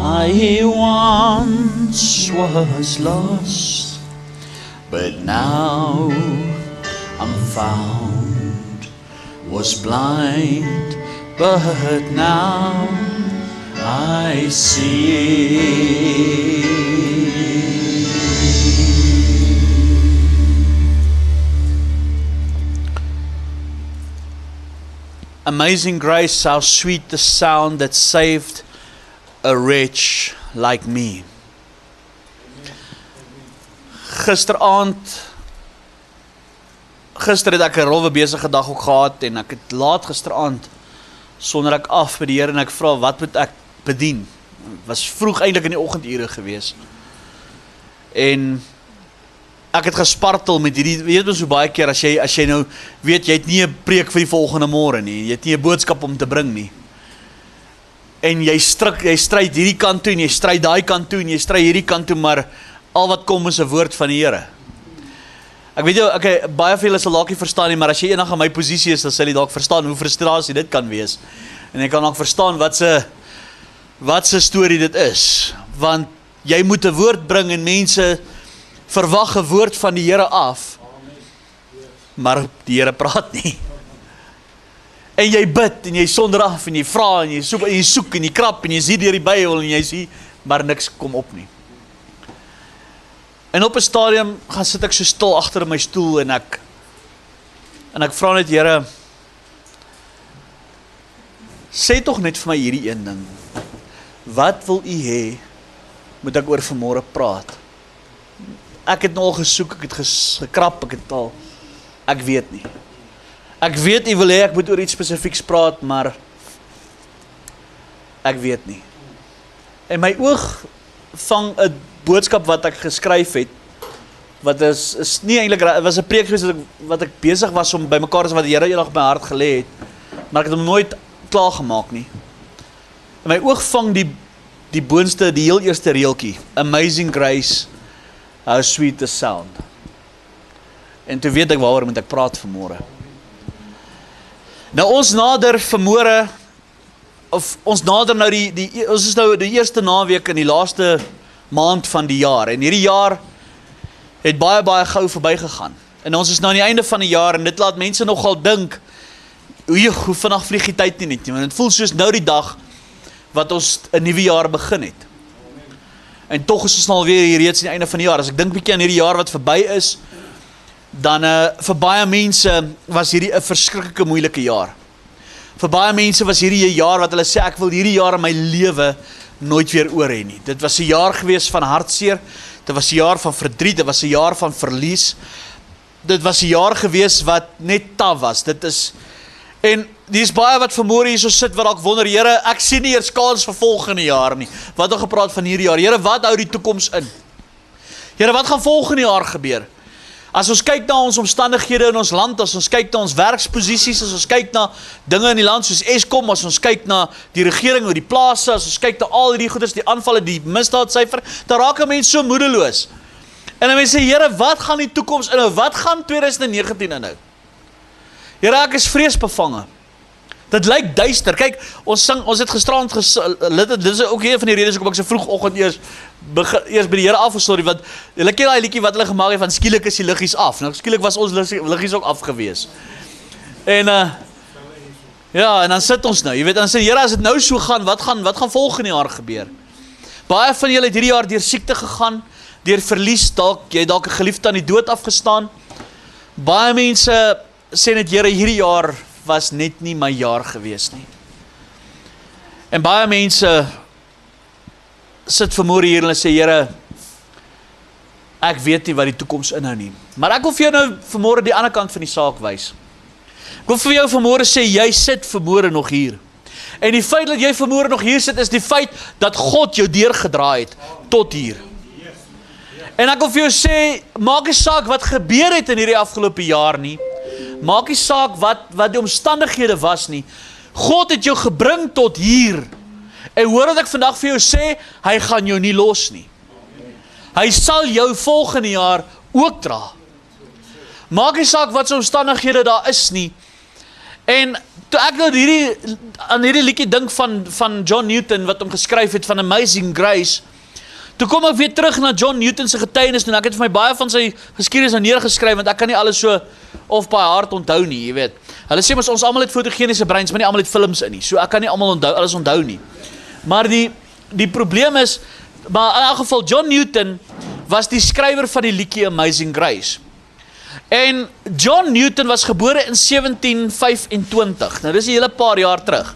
I once was lost, but now I'm found. Was blind, but now I see. Amazing grace, how sweet the sound that saved a wretch like me. Gister het ek 'n rowwe besige dag ook gehad en ek het laat gisteraand sonder ek af by die Here en ek vra wat moet ek bedien? Was vroeg eintlik in die oggendure gewees. En ek het gespartel met hierdie, weet ons so baie keer as jy nou weet jy het nie 'n preek vir die volgende môre nie, jy het nie 'n boodskap om te bring nie. En jy stryd hierdie kant toe en jy stryd daai kant toe en jy stryd hierdie kant toe, maar al wat kom is 'n woord van die Here. Ek weet jou, okay, baie van julle sal dalk nie verstaan nie, maar as jy eendag in my posisie is, dan sal jy dalk verstaan hoe frustrasie dit kan wees. En jy kan ook verstaan wat se storie dit is. Want jy moet 'n woord bring en mense verwag 'n woord van die Here af. Maar die Here praat nie. En jy bid en jy sonder af en jy vra en jy soek en jy krap en jy sien deur die Bybel en jy sien, maar niks kom op nie. En op 'n stadium gaan sit ek so stil agter in my stoel en ek vra net, Here, sê tog net vir my hierdie een ding. Wat wil U hê moet ek oor vanmôre praat? Ek het nou al gesoek, ek het gekrap, ek weet nie. Ek weet U wil hê ek moet oor iets spesifieks praat, maar ek weet nie. En my oog vang 'n boodskap wat ek geskryf het, wat is nie eintlik, het was 'n preek gewees wat ek besig was om by mekaar te wat die Here eendag op my hart gelê het, maar ek het hom nooit klaar gemaak nie. En my oog vang die boonste, die heel eerste reeltjie, Amazing Grace, how sweet the sound. En toe weet ek waaroor moet ek praat vanmôre. Nou ons nader vanmôre, of ons nader nou ons is nou die eerste naweek in die laaste maand van die jaar, en hierdie jaar het baie gou verbygegaan. En ons is nou aan die einde van die jaar, en dit laat mense nogal dink, hoe vinnig vlieg die tyd nie, want het voel soos nou die dag, wat ons 'n nuwe jaar begin het. En tog is ons alweer hier reeds aan die einde van die jaar. As ek dink bietjie aan hierdie jaar wat verby is, dan vir baie mense was hierdie 'n verskriklike moeilike jaar. Vir baie mense was hierdie 'n jaar wat hulle sê, ek wil hierdie jaar in my lewe nooit weer oor hê nie. Dit was 'n jaar gewees van hartseer, dit was 'n jaar van verdriet, dit was 'n jaar van verlies, dit was 'n jaar gewees wat net taaf was. En dis baie wat vanmôre hier so sit wat dalk wonder, Here, ek sien nie eers kans vir volgende jaar nie. Wat het gepraat van hierdie jaar? Here, wat hou die toekoms in? Here, wat gaan volgende jaar gebeur? As ons kyk na ons omstandighede in ons land, as ons kyk na ons werksposisies, as ons kyk na dinge in die land soos Eskom, as ons kyk na die regering oor die plase, as ons kyk na al hierdie goeders, die aanvalle, die misdaadsyfer, dan raak 'n mens so moedeloos. En dan mense sê, Here, wat gaan die toekoms inhou? Wat gaan 2019 inhou? Here, ek is vreesbevange. Dit lyk duister. Kyk, ons het gisterand dit is ook een van die redes hoekom ek so vroegoggend eers by die Here afgestorry, want julle ken daai liedjie wat hulle gemaak het van skielik is die liggies af. Nou skielik was ons liggies ook afgewees. En ja, en dan sit ons nou, jy weet, dan sê Here, as dit nou so gaan, wat gaan volgende jaar gebeur? Baie van julle het hierdie jaar deur siekte gegaan, deur verlies, jy het dalk 'n geliefde aan die dood afgestaan. Baie mense sê net, Here, hierdie jaar was net nie my jaar gewees nie. En baie mense sit vanmôre hier en hulle sê, Here, ek weet nie wat die toekoms inhou nie. Maar ek wil vir jou nou vanmôre die ander kant van die saak wys. Ek wil vir jou vanmôre sê, jy sit vanmôre nog hier. En die feit dat jy vanmôre nog hier sit, is die feit dat God jou deurgedraai het tot hier. En ek wil vir jou sê, maak nie saak wat gebeur het in hierdie afgelope jaar nie. Maak nie saak wat die omstandighede was nie. God het jou gebring tot hier. En hoor wat ek vandag vir jou sê, hy gaan jou nie los nie. Hy sal jou volgende jaar ook dra. Maak nie saak wat se omstandighede daar is nie. En toe ek nou aan hierdie liedjie dink van John Newton, wat hom geskryf het van Amazing Grace, toe kom ek weer terug na John Newton se getuienis, en ek het vir my baie van sy geskiedenis nou neergeskryf, want ek kan nie alles so of by hart onthou nie, jy weet. Hulle sê mos ons almal het fotogeniese breins, maar nie almal het films in nie, so ek kan nie almal alles onthou nie. Maar die probleem is, maar in elk geval, John Newton was die skrywer van die liedjie Amazing Grace. En John Newton was gebore in 1725, nou dis 'n hele paar jaar terug.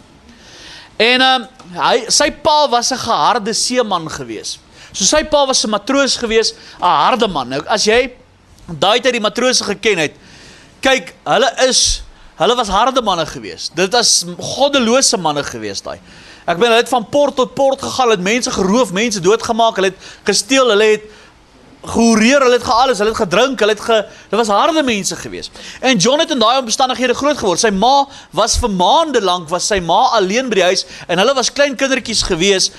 En sy pa was 'n geharde seeman gewees. So sy pa was 'n matroos gewees, 'n harde man. Nou as jy daai tyd die matrose geken het, kyk, hulle was harde manne gewees. Dit was goddelose manne gewees daai. Ek bedoel, hulle het van port tot port gegaan, hulle het mense geroof, mense doodgemaak, hulle het gesteel, hulle het gehoreer, hulle het alles, hulle het gedrink, dit was harde mense gewees. En John het in daai omstandighede groot geword. Sy ma was vir maande lank, was sy ma alleen by die huis, en hulle was klein kindertjies gewees,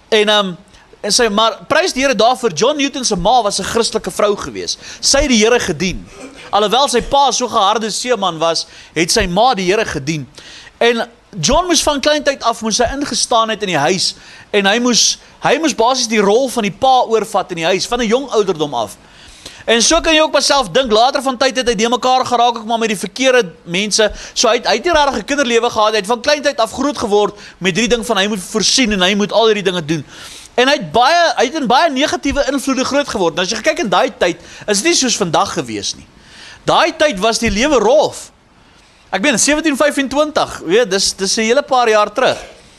maar prys die Here daarvoor, John Newton se ma was 'n Christelike vrou gewees. Sy het die Here gedien. Alhoewel sy pa so geharde seeman was, het sy ma die Here gedien. En John moes van klein tyd af, moes hy ingestaan het in die huis, en hy moes basies die rol van die pa oorvat in die huis, van 'n jong ouderdom af. En so kan jy ook myself dink, later van tyd het hy die mekaar geraak, ook maar met die verkeerde mense, so hy het nie regtig 'n kinderlewe gehad, hy het van klein tyd af groot geword, met die ding van hy moet voorsien, en hy moet al hierdie dinge doen. En hy het in baie negatiewe invloede groot geword. Nou as jy kyk in daai tyd, is dit nie soos vandag gewees nie. Daai tyd was die lewe rof. Ek meen, 1725, weet, dis 'n hele paar jaar terug.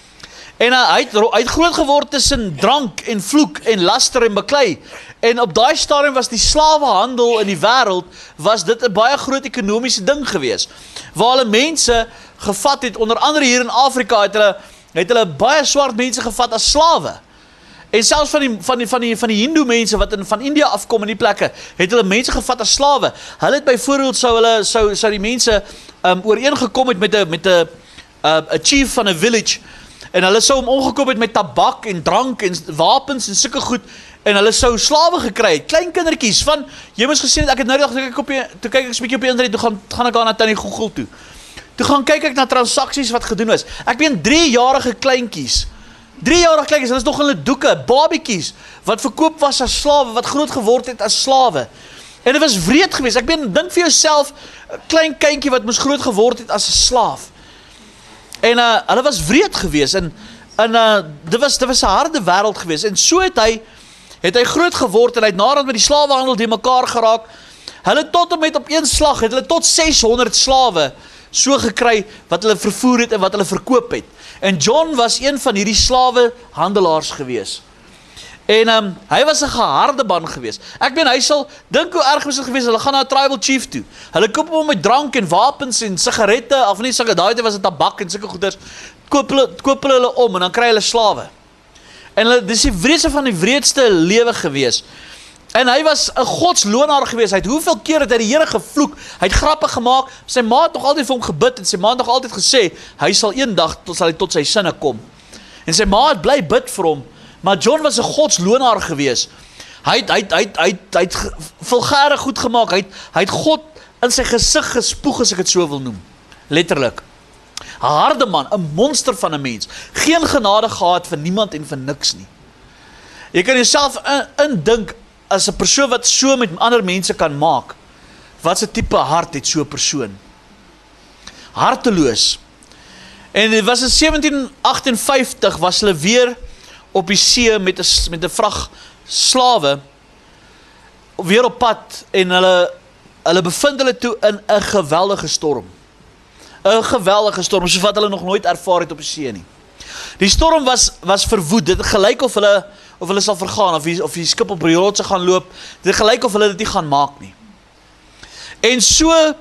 En hy het groot geword tussen drank en vloek en laster en baklei. En op daai stadium was die slawehandel in die wêreld, was dit 'n baie groot ekonomiese ding gewees. Waar hulle mense gevat het, onder andere hier in Afrika, het hulle baie swart mense gevat as slawe. En selfs van die hindoe mense wat van India afkom in die plekke, het hulle mense gevat as slawe. Hulle het byvoorbeeld, sou die mense ooreengekom het met 'n chief van 'n village, en hulle sou hom omgekoop het met tabak en drank en wapens en sulke goed, en hulle sou slawe gekry het, klein kindertjies, jy moes gesien het, ek het nou die dag, toe kyk ek 'n bietjie op die internet, toe gaan ek daar na Tannie Google toe. Toe gaan kyk ek na transaksies wat gedoen is. Ek meen 3-jarige kleintjies, 3-jarige kleintjies, hulle is nog in hulle doeke, babiekies, wat verkoop was as slawe, wat groot geword het as slawe. En dit was wreed geweest. Ek meen, dink vir jouself, 'n klein kindjie wat moes groot geword het as 'n slaaf. En hulle was wreed geweest, en dit was 'n harde wêreld geweest. En so het hy groot geword, en hy het nadat met die slawehandel die mekaar geraak. Hulle tot en met op een slag het hulle tot 600 slawe so gekry wat hulle vervoer het en wat hulle verkoop het. En John was een van hierdie slawehandelaars gewees. En hy was 'n geharde man gewees. Ek meen, hy sal, dink hoe erg was dit gewees, hulle gaan na 'n tribal chief toe. Hulle koop hom met drank en wapens en sigarette, of nie daai tyd was dit tabak en sulke goeders. Koop hulle om, en dan kry hulle slawe. En dis die wreedste van die wreedste lewe gewees. En hy was 'n godslonaar gewees. Hy het hoeveel keer het hy die Here gevloek. Hy het grappe gemaak. Sy ma het nog altyd vir hom gebid, en sy ma het nog altyd gesê, hy sal eendag tot sy sinne kom. En sy ma het bly bid vir hom. Maar John was 'n godslonaar gewees. Hy het vulgêre goed gemaak. Hy het God in sy gesig gespoeg, as ek dit so wil noem. Letterlik. 'n harde man, 'n monster van 'n mens. Geen genade gehad vir niemand en vir niks nie. Jy kan jouself indink as 'n persoon wat so met ander mense kan maak. Wat se tipe hart het so 'n persoon? Harteloos. En dit was in 1758 was hulle weer op die see met 'n vrag slawe weer op pad, en hulle bevind hulle toe in 'n geweldige storm. 'n geweldige storm, soos wat hulle nog nooit ervaar het op die see nie. Die storm was verwoed. Dit het gelyk of hulle sal vergaan, of die skip op die rotse gaan loop. Dit het gelyk of hulle dit nie gaan maak nie. En so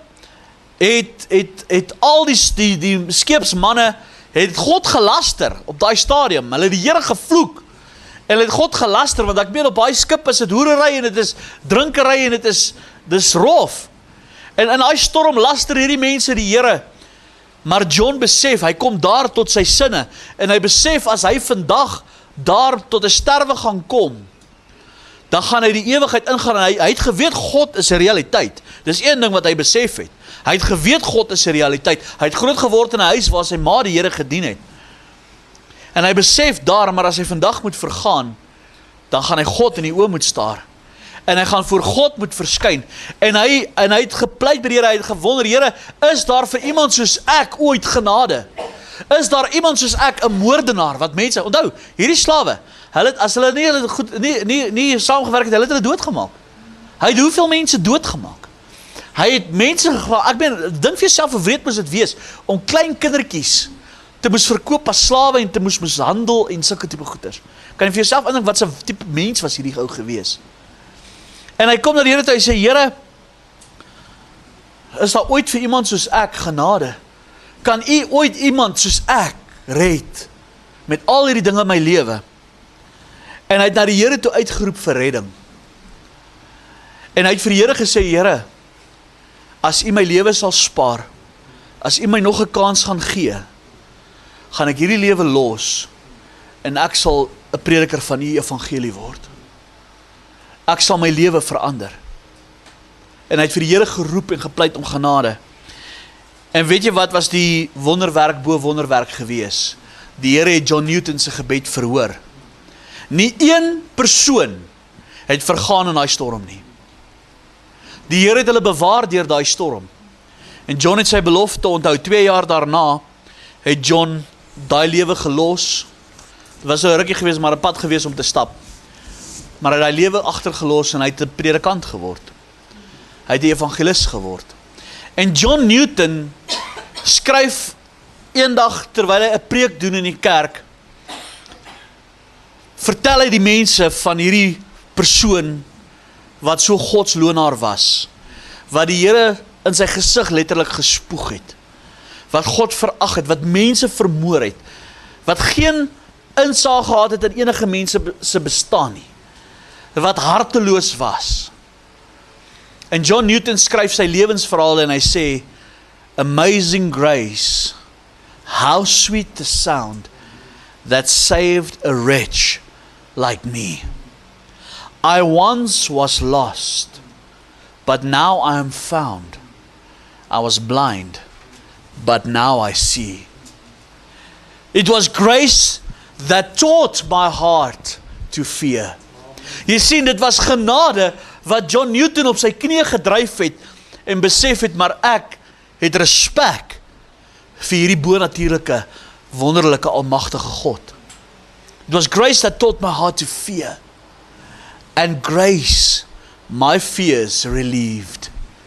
het al die skeepsmanne het God gelaster op daai stadium. Hulle het die Here gevloek. En hulle het God gelaster, want ek meen op daai skip is dit hoerery, en dit is drinkery, en dis rof. En in daai storm laster hierdie mense die Here. Maar John besef, hy kom daar tot sy sinne, en hy besef as hy vandag daar tot 'n sterwe gaan kom, dan gaan hy die ewigheid ingaan, en hy het geweet God is 'n realiteit. Dis een ding wat hy besef het. Hy het geweet God is 'n realiteit. Hy het groot geword in 'n huis waar sy ma die Here gedien het. En hy besef daar, maar as hy vandag moet vergaan, dan gaan hy God in die oë moet staar. En hy gaan voor God moet verskyn. En hy het gepleit by die Here, hy het gewonder, Here, is daar vir iemand soos ek ooit genade? Is daar iemand soos ek, 'n moordenaar, wat mense, onthou, hierdie slawe, as hulle nie saamgewerk het, hulle het hulle doodgemaak. Hy het hoeveel mense doodgemaak? Hy het mense, dink vir jouself, hoe wreed moes dit wees, om klein kindertjies te moes verkoop as slawe, en te moes mishandel, en sulke tipe goeders. Kan jy vir jouself indink, wat 'n tipe mens was hierdie ou gewees? En hy kom na die Here toe, hy sê, Here, is daar ooit vir iemand soos ek genade? Kan u ooit iemand soos ek red, met al hierdie dinge in my lewe? En hy het na die Here toe uitgeroep vir redding. En hy het vir die Here gesê, Here, as u my lewe sal spaar, as u my nog 'n kans gaan gee, gaan ek hierdie lewe los, en ek sal 'n prediker van u evangelie word. Ek sal my lewe verander. En hy het vir die Here geroep en gepleit om genade. En weet jy wat was die wonderwerk bo wonderwerk gewees? Die Here het John Newton se gebed verhoor. Nie een persoon het vergaan in daai storm nie. Die Here het hulle bewaar deur daai storm. En John het sy belofte onthou. 2 jaar daarna het John daai lewe gelos. Dit was 'n rukkie gewees, maar 'n pad gewees om te stap. Maar hy het daai lewe agtergelos en hy het 'n predikant geword. Hy het 'n evangelis geword. En John Newton skryf eendag terwyl hy 'n preek doen in die kerk, vertel hy die mense van hierdie persoon wat so godslonaar was, wat die Here in sy gesig letterlik gespoeg het, wat God verag het, wat mense vermoor het, wat geen insaag gehad het in enige mense se bestaan nie, wat harteloos was. En John Newton skryf sy lewensverhaal en hy sê, Amazing grace, how sweet the sound that saved a wretch like me. I once was lost, but now I am found. I was blind, but now I see. It was grace that taught my heart to fear. Jy sien, dit was genade wat John Newton op sy knieë gedryf het en besef het, maar ek het respek vir hierdie bonatuurlike, wonderlike, almagtige God. It was grace that taught my heart to fear. And grace, my fears relieved.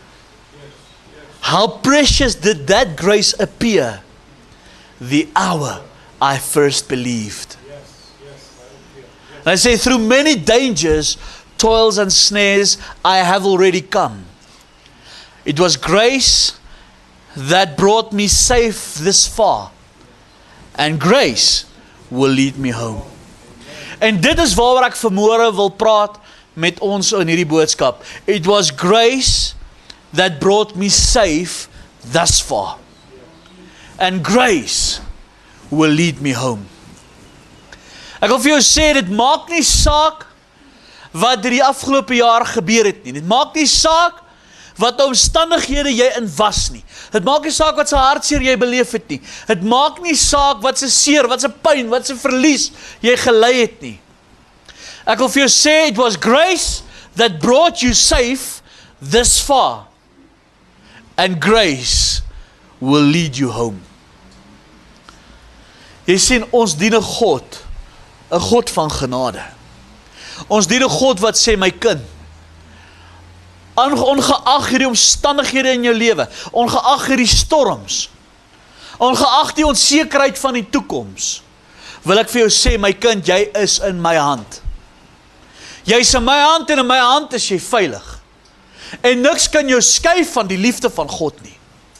How precious did that grace appear the hour I first believed. And I say, through many dangers, toils and snares, I have already come. It was grace that brought me safe this far. And grace will lead me home. En dit is waaroor ek vanmôre wil praat met ons in hierdie boodskap. It was grace that brought me safe thus far. And grace will lead me home. Ek wil vir jou sê, dit maak nie saak wat die afgelope jaar gebeur het nie. Dit maak nie saak wat omstandighede jy in was nie. Dit maak nie saak wat se hartseer jy beleef het nie. Dit maak nie saak wat se seer, wat se pyn, wat se verlies jy gely het nie. Ek wil vir jou sê, it was grace that brought you safe this far. And grace will lead you home. Jy sien, ons dien 'n God, 'n God van genade. Ons dien 'n God wat sê, my kind, ongeag hierdie omstandighede in jou lewe, ongeag hierdie storms, ongeag die onsekerheid van die toekoms, wil ek vir jou sê, my kind, jy is in my hand. Jy is in my hand en in my hand is jy veilig. En niks kan jou skei van die liefde van God nie.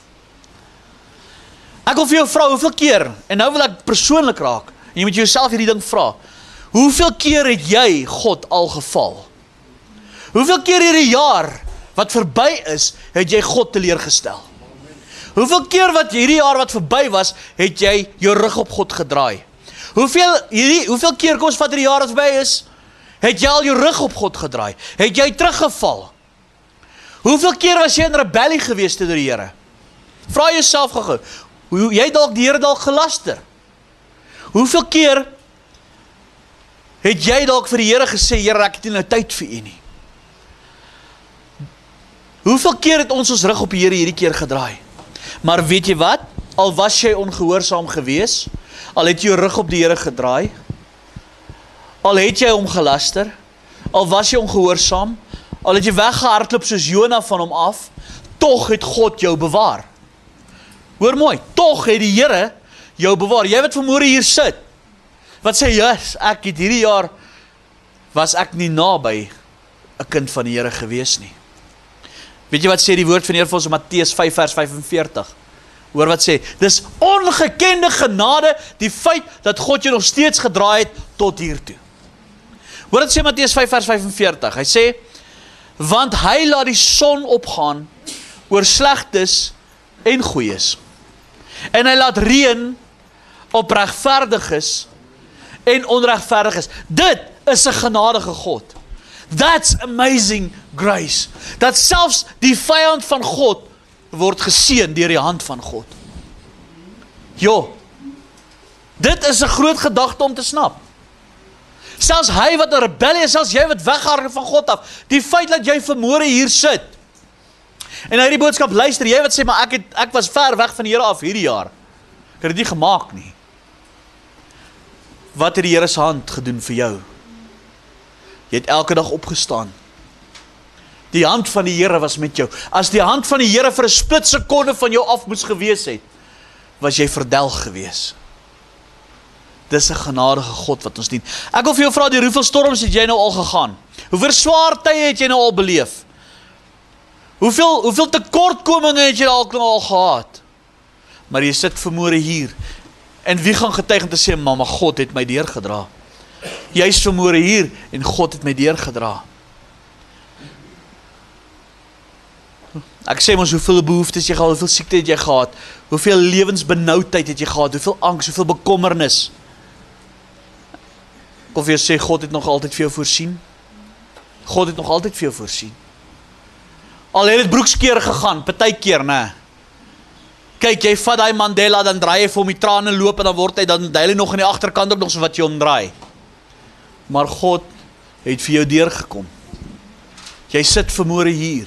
Ek wil vir jou vra, hoeveel keer, en nou wil ek persoonlik raak, en jy moet jouself hierdie ding vra, hoeveel keer het jy God al geval? Hoeveel keer hierdie jaar wat verby is, het jy God teleurgestel? Hoeveel keer wat hierdie jaar wat verby was, het jy jou rug op God gedraai? Hoeveel keer, kom ons vat hierdie jaar wat verby is, Het jy al jou rug op God gedraai? Het jy teruggeval? Hoeveel keer was jy in rebellie gewees teenoor die Here? Vra jouself gou. Jy dalk die Here dalk gelaster. Hoeveel keer het jy dalk vir die Here gesê, Here, ek het nie nou tyd vir U nie? Hoeveel keer het ons rug op die Here hierdie keer gedraai? Maar weet jy wat? Al was jy ongehoorsaam gewees, al het jy jou rug op die Here gedraai, al het jy hom gelaster, al was jy ongehoorsaam, al het jy weggehardloop soos Jona van hom af, tog het God jou bewaar. Hoor mooi, tog het die Here jou bewaar. Jy wat vanmôre hier sit, wat sê, yes, ek het hierdie jaar, was ek nie naby 'n kind van die Here gewees nie. Weet jy wat sê die woord van die Here vir ons in Matteus 5 vers 45? Hoor wat sê, dis ongekende genade, die feit dat God jou nog steeds gedraai het tot hiertoe. Hoor wat sê Matteus 5 vers 45, hy sê, want hy laat die son opgaan oor slegtes en goeies, en hy laat reën op regverdiges en onregverdiges. Dit is 'n genadige God. That's amazing grace. Dat selfs die vyand van God word geseën deur die hand van God. Jo, dit is 'n groot gedagte om te snap. Selfs hy wat 'n rebellie is, selfs jy wat weghardloop van God af, die feit dat jy vanmôre hier sit, en na hierdie boodskap luister, jy wat sê, maar ek was ver weg van die Here af hierdie jaar. Ek het dit nie gemaak nie. Wat het die Here se hand gedoen vir jou? Jy het elke dag opgestaan. Die hand van die Here was met jou. As die hand van die Here vir 'n split sekonde van jou af moes gewees het, was jy verdelg gewees. Dis 'n genadige God wat ons dien. Ek wil vir jou vra, deur hoeveel storms het jy nou al gegaan? Hoeveel swaar tye het jy nou al beleef? Hoeveel tekortkominge het jy al gehad? Maar jy sit vanmôre hier, en wie gaan getuig om te sê, maar God het my deurgedra. Jy is vanmôre hier, en God het my deurgedra. Ek sê ons, hoeveel behoeftes jy gehad, hoeveel siekte het jy gehad, hoeveel lewensbenoudheid het jy gehad, hoeveel angs, hoeveel bekommernis. Ek wil vir jou sê, God het nog altyd vir jou voorsien. God het nog altyd vir jou voorsien. Al het dit broekskeer gegaan, partykeer, né? Kyk, jy vat daai Mandela, dan draai jy vir hom die trane loop, en dan word hy, dan hy nog aan die agterkant ook nog so wat jy omdraai. Maar God het vir jou deurgekom. Jy sit vanmôre hier.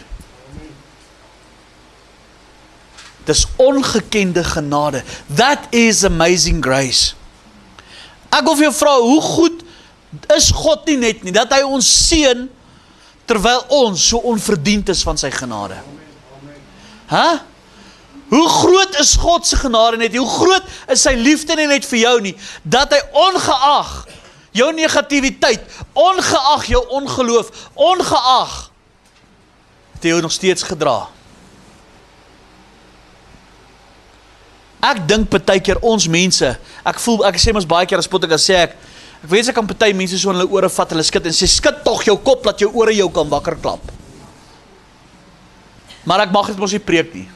Dis ongekende genade. That is amazing grace. Ek wil vir jou vra, hoe goed is God nie net nie, dat hy ons seën, terwyl ons so onverdiend is van sy genade. Huh? Hoe groot is God se genade net? Hoe groot is sy liefde nie net vir jou nie, dat hy ongeag jou negativiteit, ongeag jou ongeloof, ongeag, het hy jou nog steeds gedra. Ek dink partykeer ons mense, ek sê mos baie keer as pot ek sê ek weet ek kan party mense so in hulle ore vat, hulle skud en sê, skud tog jou kop, dat jou ore jou kan wakker klap. Maar ek mag dit mos nie preek nie.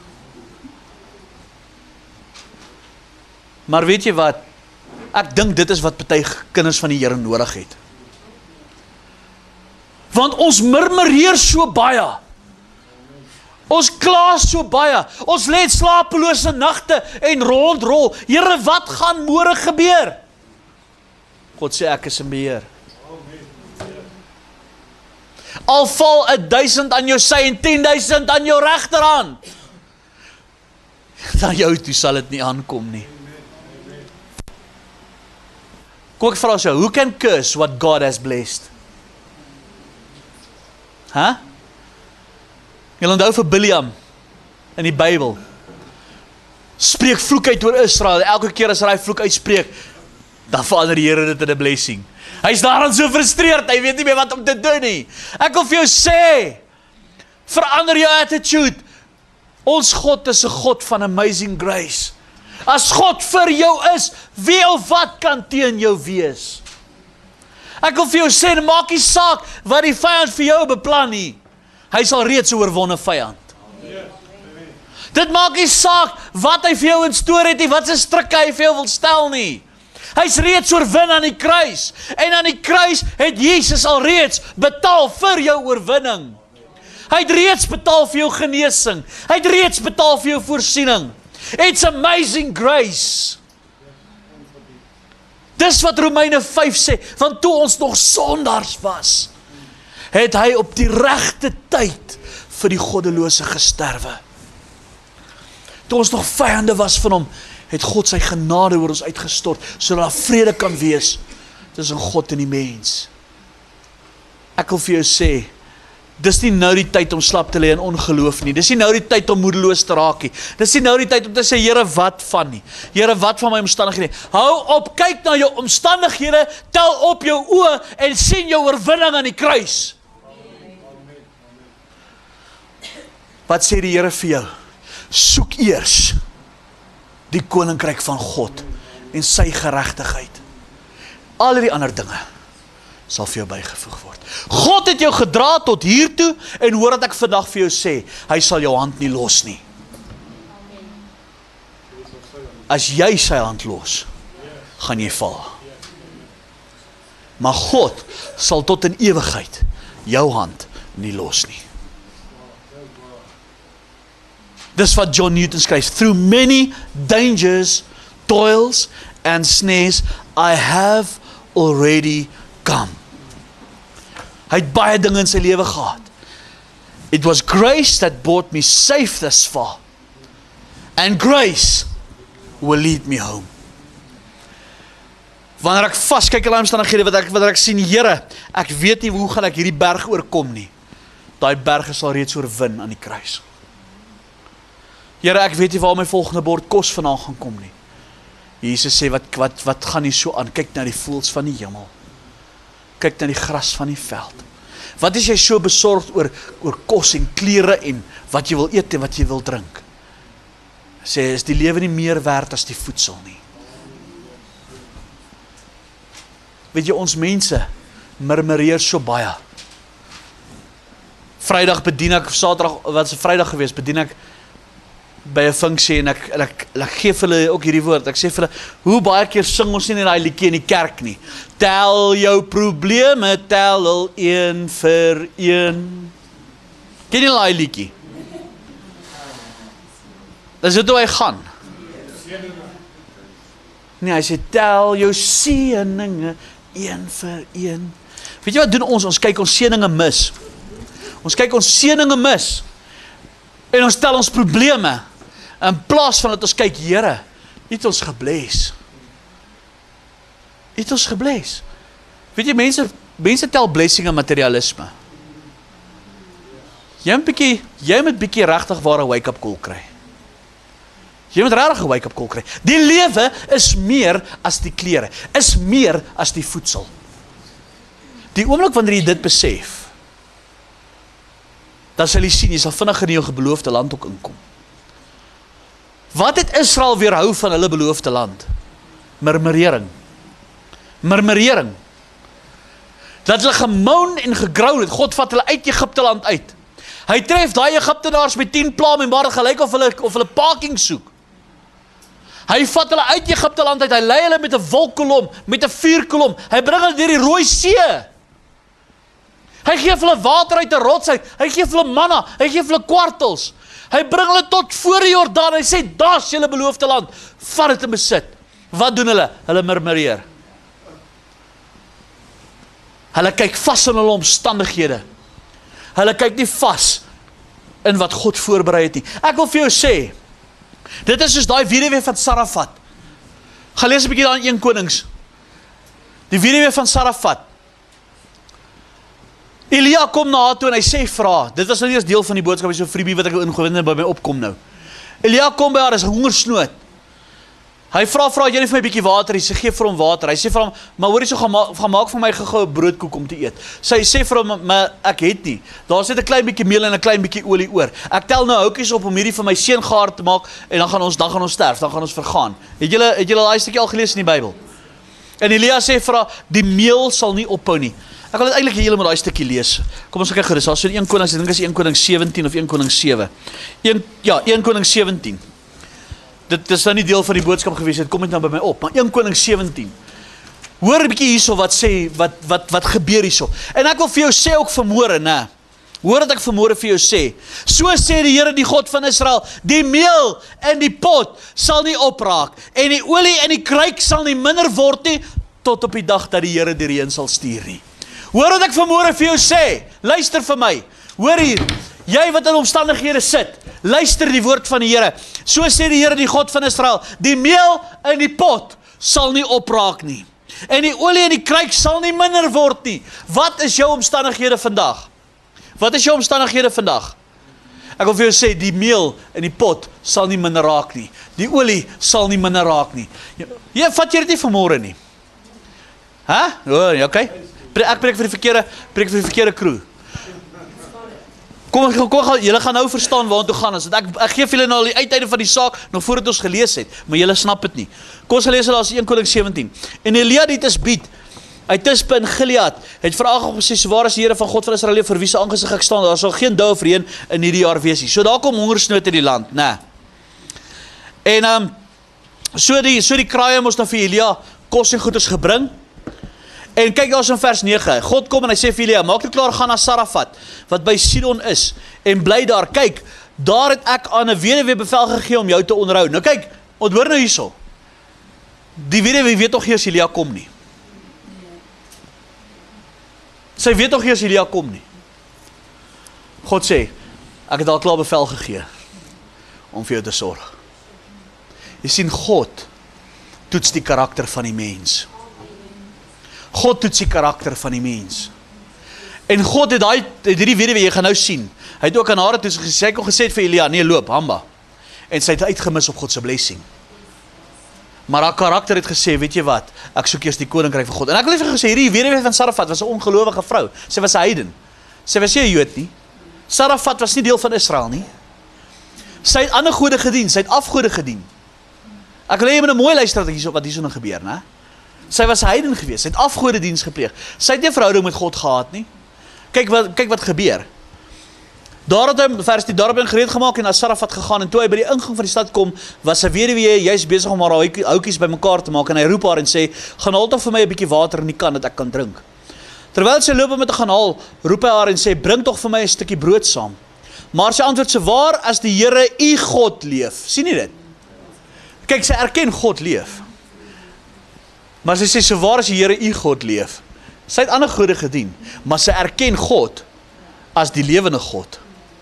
Maar weet jy wat, ek dink dit is wat party kinders van die Here nodig het. Want ons murmureer so baie. Ons kla so baie, ons lê slapelose nagte en rondrol. Here, wat gaan môre gebeur? God sê, ek is in beheer. Al val 1000 aan jou sy en 10,000 aan jou regterhand, dan jou toe sal dit nie aankom nie. Kom ek vra jou, who can curse what God has blessed? Huh? Jy onthou vir Biljam in die Bybel, spreek vloek uit oor Israel, elke keer as hy vloek uitspreek, dan verander die Here dit in 'n blessing. Hy is daaraan so frustreerd, hy weet nie meer wat om te doen nie. Ek wil vir jou sê, verander jou attitude. Ons God is 'n God van amazing grace. As God vir jou is, wie of wat kan teen jou wees? Ek wil vir jou sê, maak nie saak wat die vyand vir jou beplan nie. Hy sal reeds 'n oorwonne vyand. Dit maak nie saak wat hy vir jou in stoor het nie, wat sy strikke hy vir jou wil stel nie. Hy's reeds oorwin aan die kruis. En aan die kruis het Jesus al reeds betaal vir jou oorwinning. Hy het reeds betaal vir jou genesing. Hy het reeds betaal vir jou voorsiening. It's amazing grace. Dis wat Romeine 5 sê, want toe ons nog sondaars was, het hy op die regte tyd vir die goddelose gesterwe. Toe ons nog vyande was van hom, het God sy genade oor ons uitgestort, sodat daar vrede kan wees tussen God en die mens. Ek wil vir jou sê, dis nie nou die tyd om slap te lê in ongeloof nie. Dis nie nou die tyd om moedeloos te raak nie. Dis nie nou die tyd om te sê, Here, wat van nie? Here, wat van my omstandighede? Hou op, kyk na jou omstandighede, tel op jou oë en sien jou oorwinning aan die kruis. Wat sê die Here vir jou? Soek eers die koninkryk van God en sy geregtigheid. Al die ander dinge sal vir jou bygevoeg word. God het jou gedra tot hiertoe en hoor dat ek vandag vir jou sê, hy sal jou hand nie los nie. As jy sy hand los, gaan jy val. Maar God sal tot in ewigheid jou hand nie los nie. Dis wat John Newton skryf, through many dangers, toils and snares, I have already come. Hy het baie dinge in sy lewe gehad. It was grace that brought me safe this far. And grace will lead me home. Wanneer ek vaskyk in die omstandighede wat ek sien, Here, ek weet nie hoe gaan ek hierdie berg oorkom nie. Daai berge sal reeds oorwin aan die kruis. Here, ek weet nie waar my volgende bord kos vandaan gaan kom nie. Jesus sê, wat gaan nie so aan? Kyk na die voëls van die hemel. Kyk na die gras van die veld. Wat is jy so besorgd oor kos en klere en wat jy wil eet en wat jy wil drink? Sê, is die lewe nie meer werd as die voedsel nie? Weet jy, ons mense murmureer so baie. Vrydag bedien ek, Saterdag, wat is 'n Vrydag gewees, bedien ek by 'n funksie en ek gee vir hulle ook hierdie woord. Ek sê vir hulle, hoe baie keer sing ons nie in daai liedjie in die kerk nie. Tel jou probleme, tel al een vir een. Ken jy daai liedjie? Dis dit hoe hy gaan. Nee, hy sê, tel jou seëninge een vir een. Weet jy wat doen ons? Ons kyk ons seëninge mis. Ons kyk ons seëninge mis. En ons tel ons probleme. In plaas van dat ons kyk, Here, U het ons gebless. U het ons gebless. Weet jy, mense tel blessing en materialisme. Jy moet bietjie regtig ware wake-up call kry. Jy moet regtig 'n wake-up call kry. Die lewe is meer as die klere, is meer as die voedsel. Die oomblik wanneer jy dit besef, dan sal jy sien, jy sal vinniger in jou beloofde land ook inkom. Wat het Israel weerhou van hulle beloofde land? Murmurering. Murmurering. Dat hulle gemoun en gegrou het. God vat hulle uit Egipte land uit. Hy tref daai Egiptenaars met 10 plaae, maar dit gelyk of hulle parking soek. Hy vat hulle uit Egipte land uit. Hy lei hulle met 'n wolkkolom, met 'n vuurkolom. Hy bring hulle deur die Rooi See. Hy gee vir hulle water uit 'n rots uit. Hy gee vir hulle manna. Hy gee vir hulle kwartels. Hy bring hulle tot voor die Jordaan. Hy sê, daar's julle beloofde land. Vat dit in besit. Wat doen hulle? Hulle murmureer. Hulle kyk vas in hulle omstandighede. Hulle kyk nie vas in wat God voorberei het nie. Ek wil vir jou sê, dit is soos daai weduwee van Sarafat. Gaan lees 'n bietjie daar in 1 Konings. Die weduwee van Sarafat. Elia kom na haar toe en hy sê vir haar, dit was nou nie eens deel van die boodskap, so freebie wat ek ingewind en by my opkom nou. Elia kom by haar, is 'n hongersnood. Hy vra, jy net vir my 'n bietjie water, sy gee vir hom water. Hy sê vir hom, maar hoorie so, gaan maak vir my gou 'n broodkoek om te eet. Sy sê vir hom, maar ek het nie. Daar sit 'n klein bietjie meel en 'n klein bietjie olie oor. Ek tel nou houtjies op om hierdie vir my seun gaar te maak en dan gaan ons sterf, dan gaan ons vergaan. Het julle daai stukkie al gelees in die Bybel? En Elia sê vir haar, die meel sal nie ophou nie. Ek wil dit eintlik hê julle moet daai stukkie lees. Kom ons kyk gerus. Daar's so 1 Konings, ek dink is 1 Konings 17 of 1 Konings 7. 1 Konings 17. Dit is nou nie deel van die boodskap gewees, dit kom net nou by my op, maar 1 Konings 17. Hoor 'n bietjie hierso wat sê, wat gebeur hierso. En ek wil vir jou sê ook vanmôre, né? Hoor wat ek vanmôre vir jou sê. So sê die Here, die God van Israel, die meel in die pot sal nie opraak, en die olie in die kruik sal nie minder word nie, tot op die dag dat die Here die reën sal stuur nie. Hoor wat ek vanmôre vir jou sê. Luister vir my. Hoor hier. Jy wat in omstandighede sit, luister die woord van die Here. So sê die Here, die God van Israel, die meel in die pot sal nie opraak nie, en die olie in die kruik sal nie minder word nie. Wat is jou omstandighede vandag? Wat is jou omstandighede vandag? Ek wil vir jou sê, die meel in die pot sal nie minder raak nie. Die olie sal nie minder raak nie. Jy vat jy dit nie vanmôre nie? Okay. Ek preek vir die verkeerde crew. Kom, julle gaan nou verstaan waartoe gaan ons. Ek gee vir julle nou al die uiteinde van die saak, nog voordat ons gelees het, maar julle snap dit nie. Kom ons gelees het, daar is 1 Konings 17. En Elia die Tisbiet, uit Tisbe in Gilead, het vir Agab gesê, so waar is die Here van God van Israel, vir wie se aangesig ek staan, daar sal geen dou of reën in hierdie jaar wees nie. So daar kom hongersnood in die land, né? En so die kraaie moes nou vir Elia kos en goeders gebring. En kyk daar is in vers 9, God kom en hy sê vir Elia, maak dit klaar, gaan na Sarafat, wat by Sidon is, en bly daar. Kyk, daar het ek aan 'n weduwee bevel gegee om jou te onderhou. Nou kyk, onthoor nou hierso. Die weduwee weet tog nie as Elia kom nie. Sy weet tog nie as Elia kom nie. God sê, ek het al klaar bevel gegee om vir jou te sorg. Jy sien, God toets die karakter van die mens. God toets die karakter van die mens. En God het hierdie weduwee, jy gaan nou sien, hy het ook aan haar toets gesê, hy het ook gesê vir Elia, nee, loop, hamba. En sy het uitgemis op God se blessing. Maar haar karakter het gesê, weet jy wat, ek soek eers die koninkryk van God. En ek wil even gesê, hierdie weduwee van Sarafat was 'n ongelowige vrou. Sy was 'n heiden. Sy was nie 'n Jood nie. Sarafat was nie deel van Israel nie. Sy het ander gode gedien, sy het afgode gedien. Ek wil hê jy moet 'n mooi luister wat hierso nou gebeur, né? Sy was 'n heiden gewees, sy het afgodediens gepleeg. Sy het nie 'n verhouding met God gehad nie. Kyk wat gebeur. Daar het hy daar gereed gemaak en na Sarafat gegaan, en toe hy by die ingang van die stad kom, was sy weduwee juist besig om haar houtjies bymekaar te maak, en hy roep haar en sê, gaan haal tog vir my 'n bietjie water in die kan dat ek kan drink. Terwyl sy loop om dit te gaan haal, roep hy haar en sê, bring tog vir my 'n stukkie brood saam. Maar sy antwoord, so waar as die Here u God leef. Sien jy dit? Kyk, sy erken God leef. Maar sy sê, so waar as die Here u God leef. Sy het ander gode gedien, maar sy erken God as die lewende God.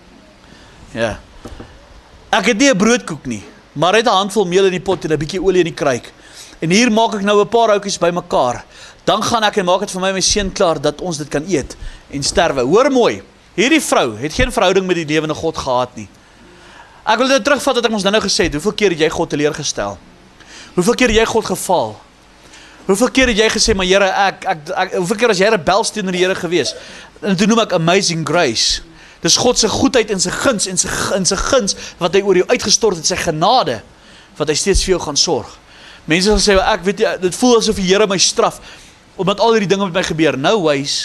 Ja. Ek het nie 'n broodkoek nie, maar het 'n handvol meel in die pot en 'n bietjie olie in die kruik. En hier maak ek nou 'n paar houtjies bymekaar. Dan gaan ek en maak dit vir my en my seun klaar dat ons dit kan eet en sterwe. Hoor mooi, hierdie vrou het geen verhouding met die lewende God gehad nie. Ek wil dit terugvat wat ek ons nou gesê het. Hoeveel keer het jy God teleurgestel? Hoeveel keer het jy God gefaal? Hoeveel keer het jy gesê, maar Here, hoeveel keer as jy rebels teenoor die Here gewees? En toe noem ek Amazing Grace. Dis God se goedheid en sy guns en sy guns wat hy oor jou uitgestort het, sy genade wat hy steeds vir jou gaan sorg. Mense sal sê, ek weet jy, dit voel asof die Here my straf omdat al hierdie dinge met my gebeur. No ways.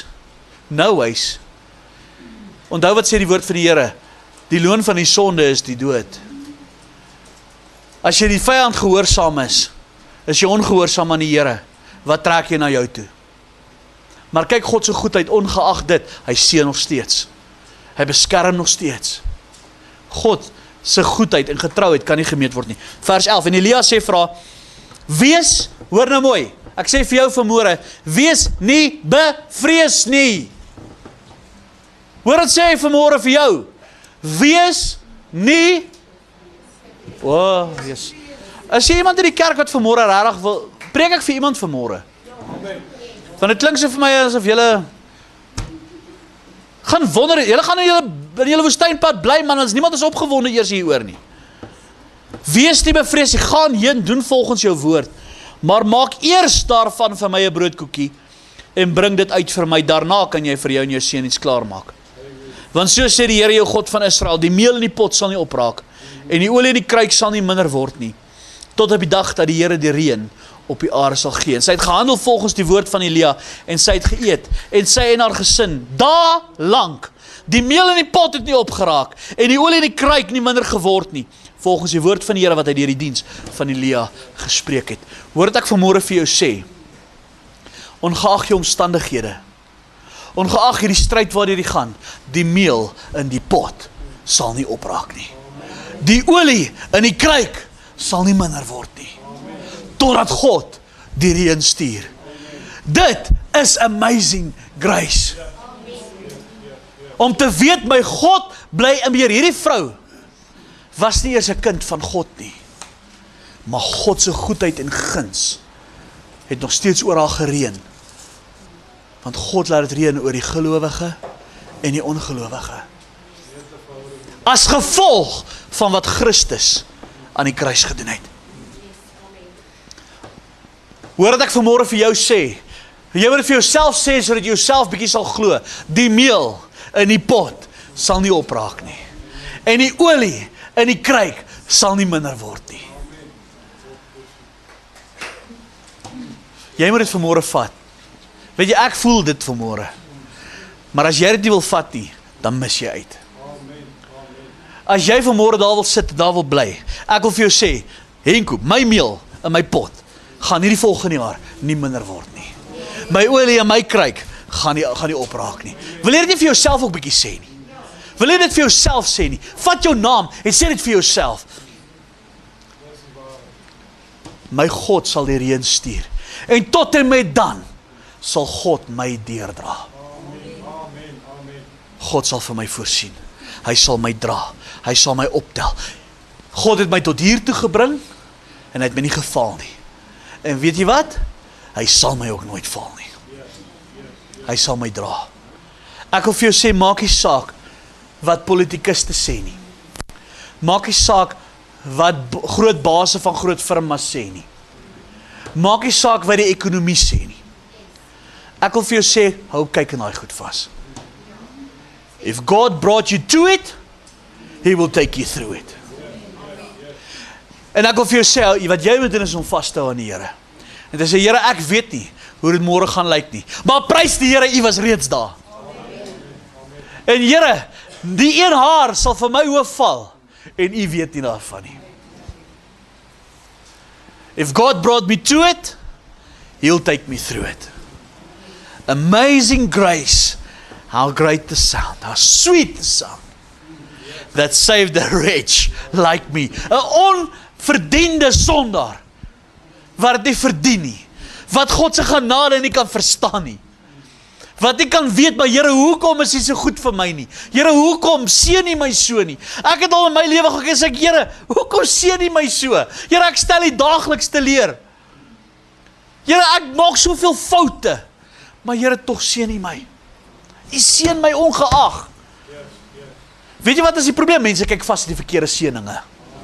Onthou wat sê die woord van die Here? Die loon van die sonde is die dood. As jy die vyand gehoorsaam is jy ongehoorsaam aan die Here. Wat trek jy na jou toe? Maar kyk God se goedheid, ongeag dit, hy seën nog steeds. Hy beskerm nog steeds. God se goedheid en getrouheid kan nie gemeet word nie. Vers 11, en Elia sê vir haar, wees, hoor nou mooi, ek sê vir jou vanmôre, wees nie bevrees nie. Hoor wat sê hy vanmôre vir jou? Wees nie, yes. As jy iemand in die kerk wat vanmôre regtig wil, preek ek vir iemand vanmôre? Want dit klink so vir my asof julle gaan wonder, julle gaan in julle woestynpad bly, man, want niemand is opgewonde eers hieroor nie. Wees nie bevrees, jy gaan heen, doen volgens jou woord, maar maak eers daarvan vir my 'n broodkoekie, en bring dit uit vir my, daarna kan jy vir jou en jou seun iets klaarmaak. Want so sê die Here jou God van Israel, die meel in die pot sal nie opraak, en die olie in die kruik sal nie minder word nie, tot op die dag dat die Here die reën op die aarde sal gee. En sy het gehandel volgens die woord van Elia, en sy het geëet, en sy en haar gesin, dae lank, die meel in die pot het nie opgeraak, en die olie in die kruik nie minder geword nie, volgens die woord van die Here wat hy deur die diens van Elia gespreek het. Hoor wat ek vanmôre vir jou sê, ongeag jou omstandighede, ongeag hierdie stryd waardeur jy gaan, die meel in die pot sal nie opraak nie. Die olie in die kruik sal nie minder word nie, totdat God die reën stuur. Dit is amazing grace. Om te weet, my God bly in beheer. Hierdie vrou was nie eers 'n kind van God nie, maar God se goedheid en guns het nog steeds oor haar gereën. Want God laat dit reën oor die gelowige en die ongelowige. As gevolg van wat Christus aan die kruis gedoen het. Hoor wat ek vanmôre vir jou sê. Jy moet dit vir jouself sê, sodat jy jouself bietjie sal glo. Die meel in die pot sal nie opraak nie. En die olie in die kruik sal nie minder word nie. Jy moet dit vanmôre vat. Weet jy, ek voel dit vanmôre. Maar as jy dit nie wil vat nie, dan mis jy uit. As jy vanmôre daar wil sit, daar wil bly, ek wil vir jou sê, Henko, my meel in my pot gaan hierdie volgende jaar nie minder word nie. My olie in my kruik gaan nie opraak nie. Wil jy dit nie vir jouself ook bietjie sê nie? Wil jy dit vir jouself sê nie? Vat jou naam en sê dit vir jouself. My God sal die reën stuur. En tot en met dan sal God my deurdra. God sal vir my voorsien. Hy sal my dra. Hy sal my optel. God het my tot hier toe gebring en hy het my nie geval nie. En weet jy wat? Hy sal my ook nooit val nie. Hy sal my dra. Ek wil vir jou sê, maak nie saak wat politikuste sê nie. Maak nie saak wat groot baase van groot firmas sê nie. Maak nie saak wat die ekonomie sê nie. Ek wil vir jou sê, hou kyk in daai goed vas. If God brought you to it, He will take you through it. En ek wil vir jou sê, wat jy moet doen is om vas te hou aan die Here. En te sê, Here, ek weet nie hoe dit môre gaan lyk nie, maar prys die Here, U was reeds daar. En Here, die een haar sal vir my hoof val, en U weet nie daarvan nie. If God brought me to it, He'll take me through it. Amazing grace, how great the sound, how sweet the sound, that saved a wretch like me. 'n onverdiende sondaar, wat dit nie verdien nie, wat God se genade nie kan verstaan nie, wat nie kan weet, maar Here, hoekom is U so goed vir my nie? Here, hoekom seën U my so nie? Ek het al in my lewe gekyk, sê ek, Here, hoekom seën U my so? Here, ek stel U daagliks te leer. Here, ek maak soveel foute, maar Here, tog seën U my. U seën my ongeag. Weet jy wat is die probleem? Mense kyk vas in die verkeerde seëninge.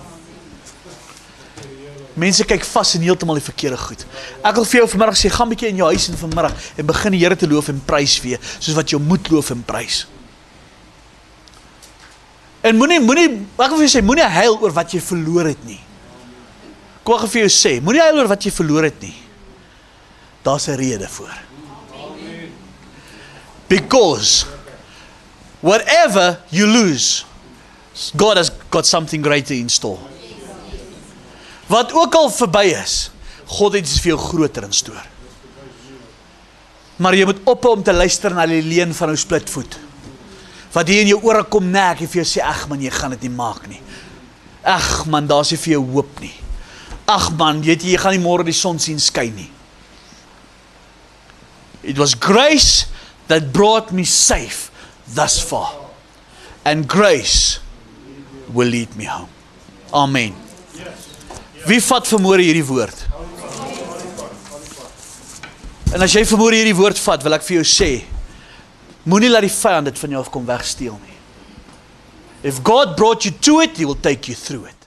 Mense kyk vas in heeltemal die verkeerde goed. Ek wil vir jou vanmiddag sê, gaan bietjie in jou huis in vanmiddag en begin die Here te loof en prys weer, soos wat jy moet loof en prys. En moenie, ek wil vir jou sê, moenie huil oor wat jy verloor het nie. Ek wil vir jou sê, moenie huil oor wat jy verloor het nie. Daar's 'n rede voor. Because whatever you lose, God has got something greater in store. Wat ook al verby is, God het iets vir jou groter in stoor. Maar jy moet ophou om te luister na die leuen van jou splitvoet. Wat hier in jou ore kom nek en vir jou sê, ag man, jy gaan dit nie maak nie. Ag man, daar's nie vir jou hoop nie. Ag man, jy gaan nie môre die son sien skyn nie. It was grace that brought me safe thus far. And grace will lead me home. Amen. Wie vat vanmôre hierdie woord? En as jy vanmôre hierdie woord vat, wil ek vir jou sê, moenie laat die vyand dit van jou af kom wegsteel nie. If God brought you to it, He will take you through it.